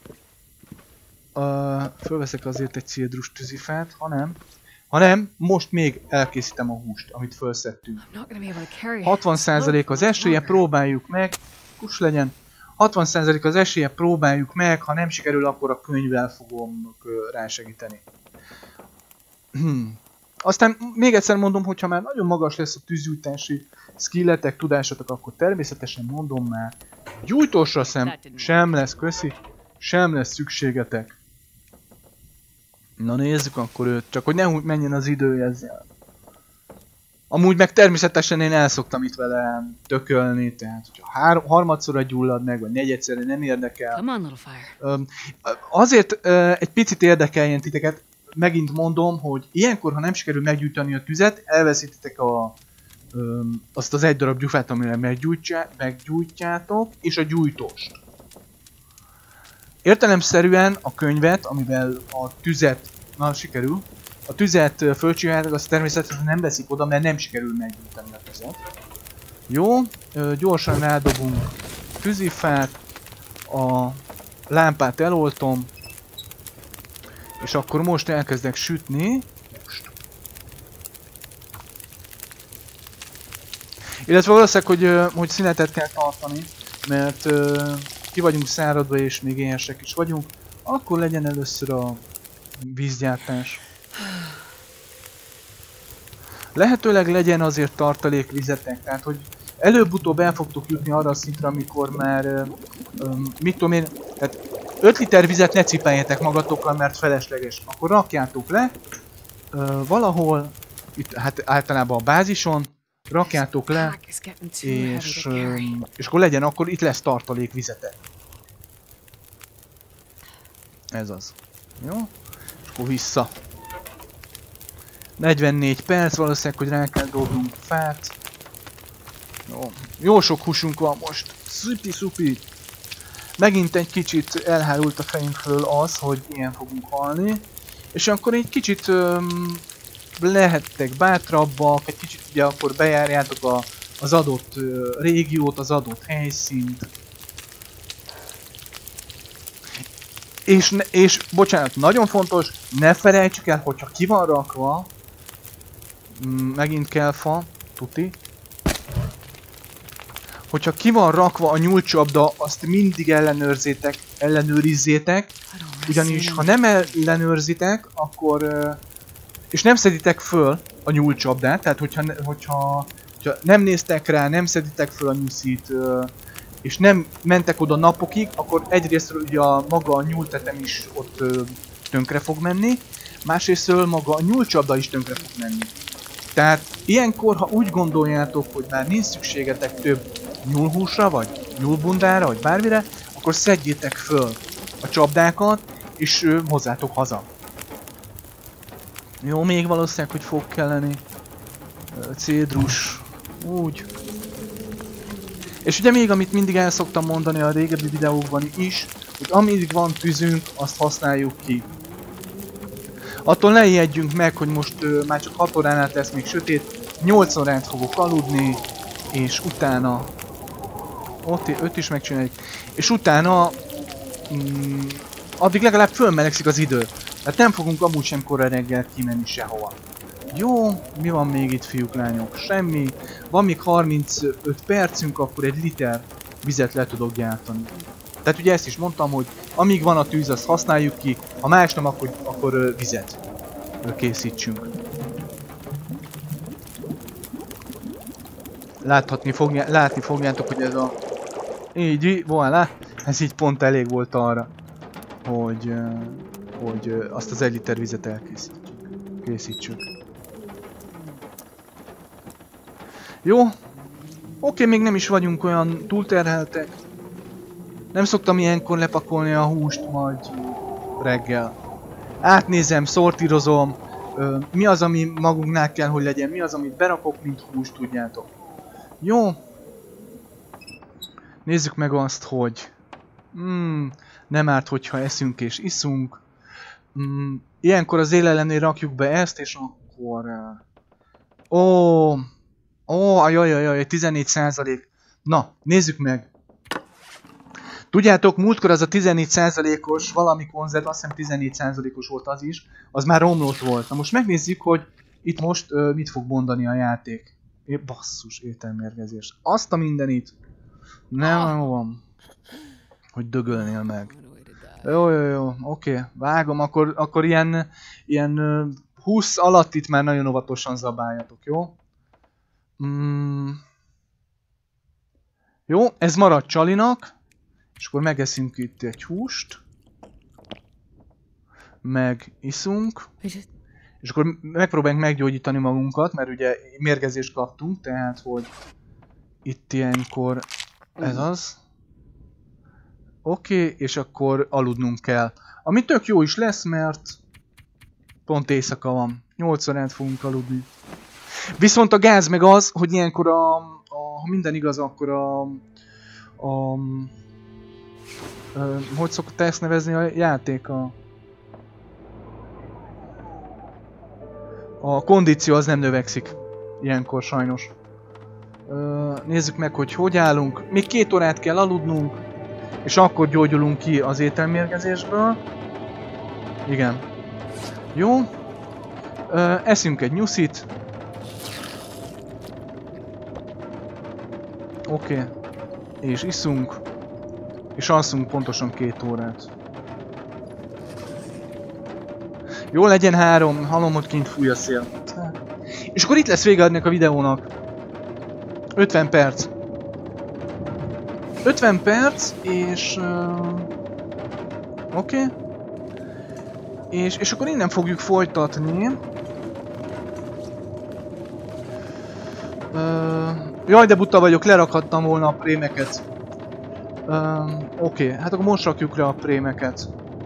[SPEAKER 1] uh, fölveszek azért egy cédrus tűzifát, hanem, hanem most még elkészítem a húst, amit fölszedtünk. hatvan százalék az esélye, próbáljuk meg, kus legyen, hatvan százalék az esélye, próbáljuk meg, ha nem sikerül, akkor a könyvvel fogom rásegíteni. Hmm. Aztán még egyszer mondom, hogyha már nagyon magas lesz a tűzgyújtási skilletek, tudásatok, akkor természetesen mondom már, gyújtósra sem, sem lesz, köszi, sem lesz szükségetek. Na nézzük akkor őt, csak hogy ne úgy menjen az idő ezzel. Amúgy meg természetesen én el szoktam itt vele tökölni, tehát hogyha három, harmadszorra gyullad meg, vagy negyedszerre, nem érdekel. Um, azért uh, egy picit érdekeljen titeket, megint mondom, hogy ilyenkor, ha nem sikerül meggyújtani a tüzet, elveszítitek a, öm, azt az egy darab gyufát, amire meggyújtjátok, és a gyújtóst. Értelemszerűen a könyvet, amivel a tüzet, na sikerül, a tüzet fölcsináljátok, azt természetesen nem veszik oda, mert nem sikerül meggyújtani a tüzet. Jó, ö, gyorsan rádobunk tűzifát, a lámpát eloltom, és akkor most elkezdek sütni. Illetve valószínűleg, hogy, hogy szünetet kell tartani, mert uh, ki vagyunk száradva és még éhesek is vagyunk, akkor legyen először a vízgyártás. Lehetőleg legyen azért tartalékvizetek, tehát hogy előbb-utóbb el fogtok jutni arra a szintre, amikor már, uh, um, mit tudom én, tehát öt liter vizet ne cipeljetek magatokkal, mert felesleges. Akkor rakjátok le uh, valahol, itt hát általában a bázison, rakjátok le, és, um, és akkor legyen, akkor itt lesz tartalékvizetek. Ez az. Jó? És akkor vissza. negyvennégy perc, valószínűleg, hogy rá kell dobnunk fát. Jó. Jó sok húsunk van most. Szupi-szupi. Megint egy kicsit elhárult a fejünk föl az, hogy ilyen fogunk halni. És akkor egy kicsit um, lehettek bátrabbak, egy kicsit ugye akkor bejárjátok a, az adott uh, régiót, az adott helyszínt. És, ne, és bocsánat, nagyon fontos, ne felejtsük el, hogyha ki van rakva, mm, megint kell fa, tuti. Hogyha ki van rakva a nyúlcsapda, azt mindig ellenőrzétek, ellenőrizzétek, ugyanis ha nem ellenőrzitek, akkor és nem szeditek föl a nyúlcsapdát, tehát hogyha, hogyha, hogyha nem néztek rá, nem szeditek föl a nyuszit, és nem mentek oda napokig, akkor egyrésztről ugye a, maga a nyúltetem is ott tönkre fog menni, másrésztről maga a nyúlcsapda is tönkre fog menni. Tehát ilyenkor, ha úgy gondoljátok, hogy már nincs szükségetek több nyúlhúsra, vagy nyúlbundára, vagy bármire, akkor szedjétek föl a csapdákat, és ö, hozzátok haza. Jó, még valószínűleg, hogy fog kelleni cédrus. Úgy. És ugye még, amit mindig el szoktam mondani a régebbi videókban is, hogy amíg van tűzünk, azt használjuk ki. Attól ne ijedjünk meg, hogy most ö, már csak hat óránál tesz még sötét, nyolc órát fogok aludni, és utána ott öt is megcsináljuk, és utána mm, addig legalább fölmelegszik az idő. Tehát nem fogunk amúgy sem korán reggel kimenni sehova. Jó, mi van még itt, fiúk, lányok? Semmi. Van még harmincöt percünk, akkor egy liter vizet le tudok gyártani. Tehát ugye ezt is mondtam, hogy amíg van a tűz, azt használjuk ki, ha más nem, akkor, akkor uh, vizet uh, készítsünk. Láthatni fogja, látni fogjátok, hogy ez a... Így, voilà, ez így pont elég volt arra, hogy, uh, hogy uh, azt az egy liter vizet elkészítsük. Készítsük. Jó. Oké, még nem is vagyunk olyan túlterheltek. Nem szoktam ilyenkor lepakolni a húst, majd reggel. Átnézem, szortírozom, ö, mi az, ami magunknál kell, hogy legyen, mi az, amit berakok, mint húst, tudjátok. Jó. Nézzük meg azt, hogy hmm, nem árt, hogyha eszünk és iszunk. Hmm, ilyenkor az élelemnél rakjuk be ezt, és akkor... Ó, ó, ó, ajajajaj, tizennégy százalék. Na, nézzük meg. Tudjátok, múltkor az a tizennégy százalékos valami konzerv, azt hiszem tizennégy százalékos volt az is, az már romlott volt. Na most megnézzük, hogy itt most uh, mit fog mondani a játék. É, basszus, ételmérgezés. Azt a mindenit. Nem van. Hogy dögölnél meg. Jó, jó, jó, oké, okay. Vágom, akkor, akkor ilyen, ilyen uh, húsz alatt itt már nagyon óvatosan zabáljatok, jó? Mm. Jó, ez marad Csalinak. És akkor megeszünk itt egy húst. Meg iszunk. És akkor megpróbáljuk meggyógyítani magunkat, mert ugye mérgezést kaptunk, tehát hogy itt ilyenkor ez az. Oké, okay, és akkor aludnunk kell. Ami tök jó is lesz, mert pont éjszaka van. nyolc órát fogunk aludni. Viszont a gáz meg az, hogy ilyenkor a, a ha minden igaz, akkor a, a Uh, hogy szokta ezt nevezni a játék? A, a kondíció az nem növekszik. Ilyenkor sajnos. Uh, nézzük meg, hogy hogy állunk. Még két órát kell aludnunk, és akkor gyógyulunk ki az ételmérgezésből. Igen. Jó. Uh, eszünk egy nyuszit. Oké. Okay. És iszunk. És alszunk pontosan két órát. Jó, legyen három. Hallom, hogy kint fúj a szél. És akkor itt lesz vége ennek a videónak. ötven perc. ötven perc, és... Uh, Oké. Okay. És, és akkor innen fogjuk folytatni. Uh, jaj, de buta vagyok, lerakhattam volna a prémeket. Uh, Oké, okay. Hát akkor most rakjuk le a prémeket.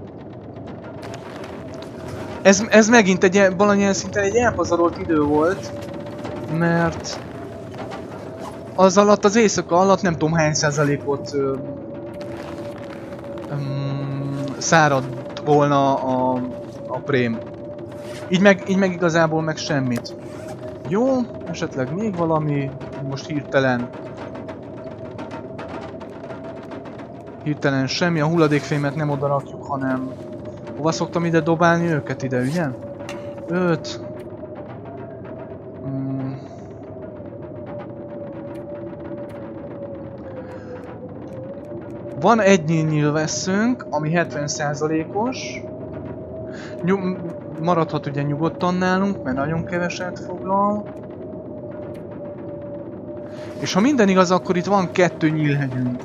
[SPEAKER 1] Ez, ez megint egy, valamilyen szinten egy elpazarolt idő volt, mert az alatt, az éjszaka alatt nem tudom hány százalékot uh, um, száradt volna a, a prém. Így meg, így meg igazából meg semmit. Jó, esetleg még valami, most hirtelen. Hirtelen semmi, a hulladékfémet nem oda rakjuk, hanem... Hova szoktam ide dobálni őket ide, ugye? öt. Hmm. Van egy nyílvesszőnk, ami hetven százalékos. Nyug maradhat ugye nyugodtan nálunk, mert nagyon keveset foglal. És ha minden igaz, akkor itt van kettő nyílhegyünk.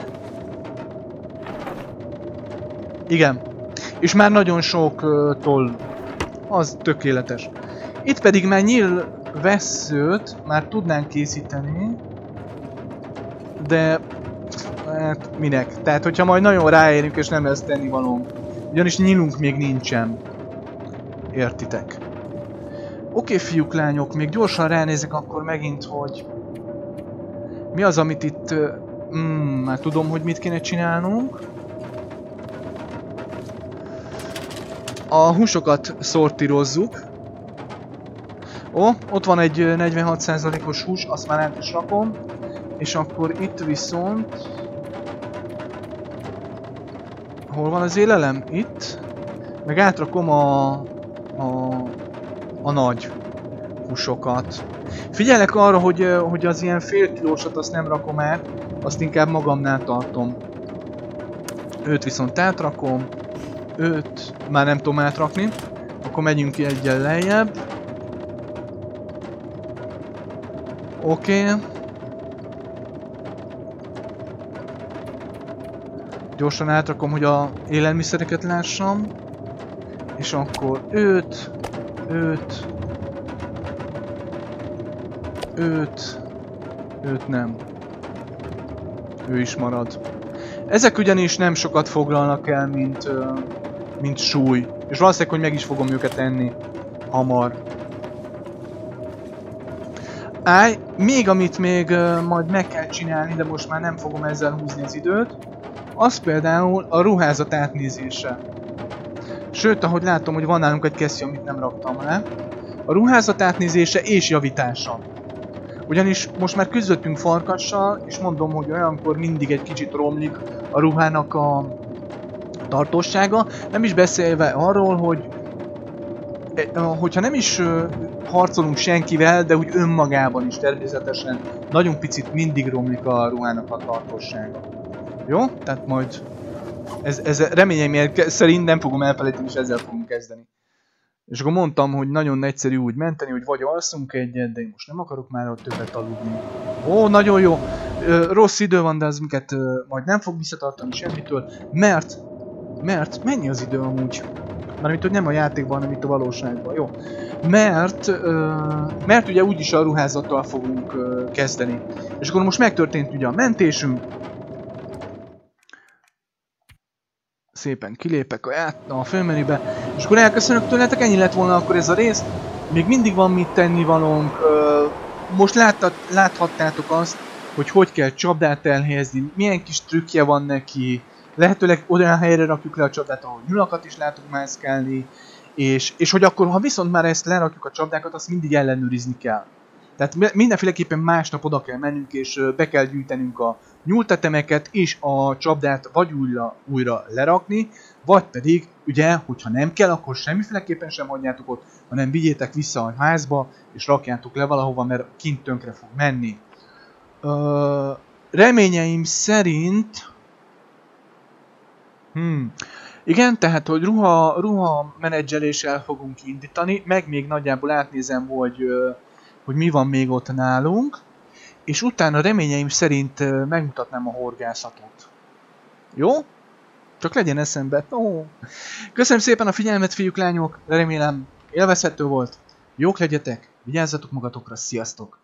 [SPEAKER 1] Igen. És már nagyon sok uh, toll. Az tökéletes. Itt pedig már nyílvesszőt már tudnánk készíteni. De... Hát minek? Tehát hogyha majd nagyon ráérünk és nem lesz tennivalónk. Ugyanis nyílunk még nincsen. Értitek? Oké, fiúk, lányok, még gyorsan ránézek akkor megint, hogy... Mi az, amit itt... Hmm, már tudom, hogy mit kéne csinálnunk. A húsokat szortírozzuk. Ó, ott van egy negyvenhat százalékos hús, azt már át is rakom. És akkor itt viszont... Hol van az élelem? Itt. Meg átrakom a... a... a nagy húsokat. Figyelek arra, hogy, hogy az ilyen fél kilósat azt nem rakom át, azt inkább magamnál tartom. Őt viszont átrakom. Őt már nem tudom átrakni. Akkor megyünk ki egyen lejjebb. Oké. Okay. Gyorsan átrakom, hogy a élelmiszereket lássam. És akkor őt, őt, őt, őt nem. Ő is marad. Ezek ugyanis nem sokat foglalnak el, mint, mint súly. És valószínűleg, hogy meg is fogom őket enni hamar. Áj, még amit még majd meg kell csinálni, de most már nem fogom ezzel húzni az időt, az például a ruházat átnézése. Sőt, ahogy látom, hogy van nálunk egy kesztyű, amit nem raktam le. A ruházat átnézése és javítása. Ugyanis most már küzdöttünk farkassal, és mondom, hogy olyankor mindig egy kicsit romlik a ruhának a tartósága. Nem is beszélve arról, hogy hogyha nem is harcolunk senkivel, de úgy önmagában is természetesen nagyon picit mindig romlik a ruhának a tartósága. Jó? Tehát majd ez, ez reményeim szerint nem fogom elfelejteni, és ezzel fogunk kezdeni. És akkor mondtam, hogy nagyon egyszerű úgy menteni, hogy vagy alszunk egyet, de én most nem akarok már ott többet aludni. Ó, nagyon jó! Ö, rossz idő van, de az minket ö, majd nem fog visszatartani semmitől, mert... Mert... Mennyi az idő amúgy? Mármint, hogy nem a játékban, hanem itt a valóságban, jó? Mert... Ö, mert ugye úgyis a ruházattal fogunk ö, kezdeni. És akkor most megtörtént ugye a mentésünk. Szépen kilépek a, ját, a főmenübe, és akkor elköszönök tőletek, ennyi lett volna akkor ez a rész. Még mindig van mit tennivalónk. Most láttat, láthattátok azt, hogy hogy kell csapdát elhelyezni, milyen kis trükkje van neki. Lehetőleg olyan helyre rakjuk le a csapdát, ahol nyulakat is látunk mászkálni. És, és hogy akkor, ha viszont már ezt lerakjuk a csapdákat, azt mindig ellenőrizni kell. Tehát mindenféleképpen másnap oda kell mennünk, és be kell gyűjtenünk a nyúltetemeket, és a csapdát vagy újra, újra lerakni, vagy pedig, ugye, hogyha nem kell, akkor semmiféleképpen sem hagyjátok ott, hanem vigyétek vissza a házba, és rakjátok le valahova, mert kint tönkre fog menni. Ö, reményeim szerint... Hmm. Igen, tehát, hogy ruha, ruha menedzseléssel fogunk indítani, meg még nagyjából átnézem, hogy, hogy mi van még ott nálunk, és utána reményeim szerint megmutatnám a horgászatot. Jó? Csak legyen eszembe. Ó. Köszönöm szépen a figyelmet, fiúk, lányok, remélem élvezhető volt. Jók legyetek, vigyázzatok magatokra, sziasztok!